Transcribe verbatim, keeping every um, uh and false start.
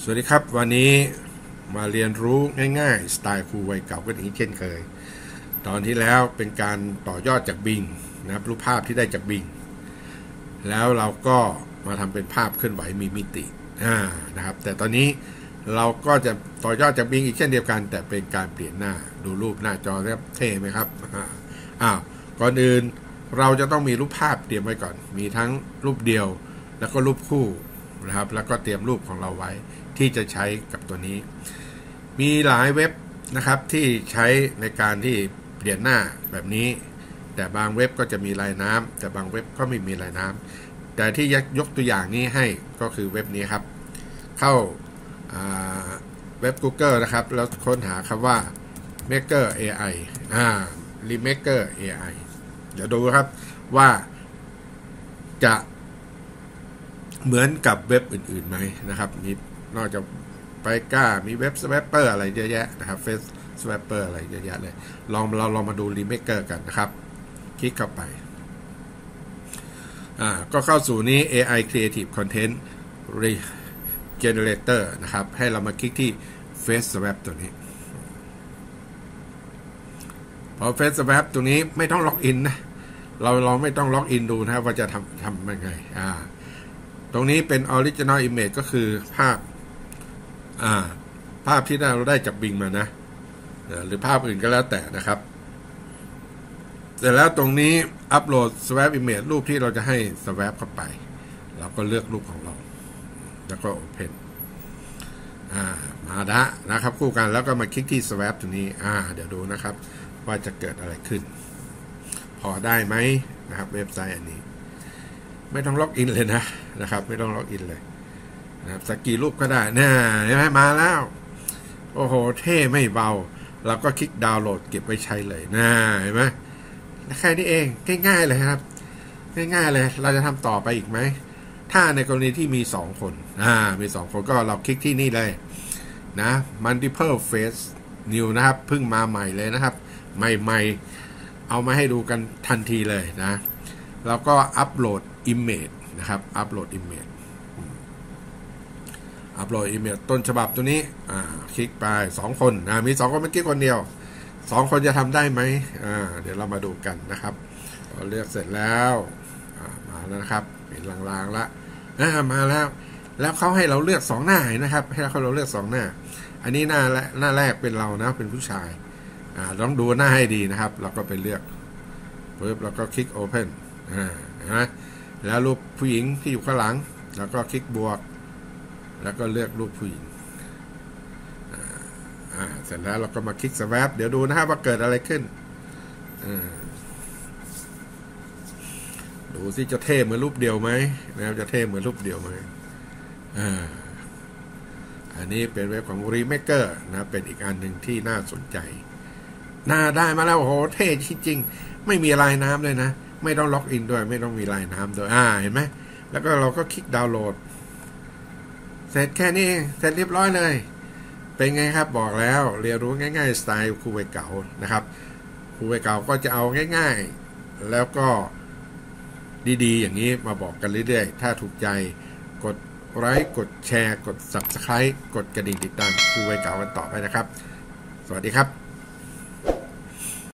สวัสดีครับวันนี้มาเรียนรู้ง่ายๆสไตล์ครูวัยเก่ากันอีกเช่นเคยตอนที่แล้วเป็นการต่อยอดจากบิงนะครับรูปภาพที่ได้จากบิงแล้วเราก็มาทำเป็นภาพเคลื่อนไหวมีมิตินะครับแต่ตอนนี้เราก็จะต่อยอดจากบิงอีกเช่นเดียวกันแต่เป็นการเปลี่ยนหน้าดูรูปหน้าจอครับเท่ไหมครับอ้าวก่อนอื่นเราจะต้องมีรูปภาพเตรียมไว้ก่อนมีทั้งรูปเดียวแล้วก็รูปคู่นะครับแล้วก็เตรียมรูปของเราไว้ที่จะใช้กับตัวนี้มีหลายเว็บนะครับที่ใช้ในการที่เปลี่ยนหน้าแบบนี้แต่บางเว็บก็จะมีลายน้ำแต่บางเว็บก็ไม่มีลายน้ำแต่ที่ยกตัวอย่างนี้ให้ก็คือเว็บนี้ครับเข้าเว็บ Google นะครับแล้วค้นหาคำว่า Maker เอ ไอ อ่า Remaker เอ ไอ เดี๋ยวดูครับว่าจะเหมือนกับเว็บอื่นๆไหมนะครับมีนอกจากไปก้ามีเว็บสแวปเปอร์อะไรเยอะแยะนะครับเฟซสแวปเปอร์อะไรเยอะแยะเลยลองเราลองมาดู Remaker กันนะครับคลิกเข้าไปอ่าก็เข้าสู่นี้ เอ ไอ Creative Content Generator นะครับให้เรามาคลิกที่ Face Swap ตัวนี้พอ Face Swap ตัวนี้ไม่ต้องล็อกอินนะเราเราไม่ต้องล็อกอินดูนะครับว่าจะทำทำยังไงอ่าตรงนี้เป็น Original Image ก็คือภาพอ่าภาพที่เราได้จากบิงมานะหรือภาพอื่นก็แล้วแต่นะครับเสร็จแล้วตรงนี้อัปโหลด Swap Image รูปที่เราจะให้ Swap เข้าไปเราก็เลือกรูปของเราแล้วก็ Open อ่ามาดะนะครับคู่กันแล้วก็มาคลิกที่ Swap ตรงนี้อ่าเดี๋ยวดูนะครับว่าจะเกิดอะไรขึ้นพอได้ไหมนะครับเว็บไซต์อันนี้ไม่ต้องล็อกอินเลยนะนะครับไม่ต้องล็อกอินเลยนะครับสักกี่รูปก็ได้น่าเห็นไหมมาแล้วโอ้โหเท่ไม่เบาเราก็คลิกดาวน์โหลดเก็บไว้ใช้เลยน่าเห็นไหมแค่นี้เองง่ายๆเลยครับง่ายๆเลยเราจะทำต่อไปอีกไหมถ้าในกรณีที่มีสองคนอ่ามีสองคนก็เราคลิกที่นี่เลยนะ multiple face new นะครับเพิ่งมาใหม่เลยนะครับใหม่ๆเอามาให้ดูกันทันทีเลยนะแล้วก็อัปโหลด image นะครับอัปโหลด image อัปโหลด image ต้นฉบับตัวนี้อ่าคลิกไปสองคนนะมีสองคนไม่คลิกคนเดียวสองคนจะทำได้ไหมอ่าเดี๋ยวเรามาดูกันนะครับเลือกเสร็จแล้วมาแล้วนะครับเห็นลางๆแล้วมาแล้วแล้วเขาให้เราเลือกสองหน้านะครับให้เขาเราเลือกสองหน้าอันนี้หน้าและหน้าแรกเป็นเรานะเป็นผู้ชายอ่าต้องดูหน้าให้ดีนะครับเราก็ไปเลือกปุ๊บเราก็คลิก Open อ่านะแล้วรูปผู้หญิงที่อยู่ข้างหลังแล้วก็คลิกบวกแล้วก็เลือกรูปผู้หญิงอ่าเสร็จแล้วเราก็มาคลิก Swap เดี๋ยวดูนะครับว่าเกิดอะไรขึ้นดูสิจะเท่เหมือนรูปเดียวไหมนะครับจะเท่เหมือนรูปเดียวไหมอ่าอันนี้เป็นเว็บของ Remaker นะเป็นอีกอันหนึ่งที่น่าสนใจน่าได้มาแล้วโอ้โหเท่จริงๆไม่มีลายน้ำเลยนะไม่ต้องล็อกอินด้วยไม่ต้องมีลายน้ำด้วยอ่าเห็นไหมแล้วก็เราก็คลิกดาวน์โหลดเสร็จแค่นี้เสร็จเรียบร้อยเลยเป็นไงครับบอกแล้วเรียนรู้ง่ายๆสไตล์ครูวัยเก่านะครับครูวัยเก่าก็จะเอาง่ายๆแล้วก็ดีๆอย่างนี้มาบอกกันเรื่อยๆถ้าถูกใจกดไลค์กดแชร์กด ซับสไครบ์ กดกระดิ่งติดตามครูวัยเก่ากันต่อไปนะครับสวัสดีครับ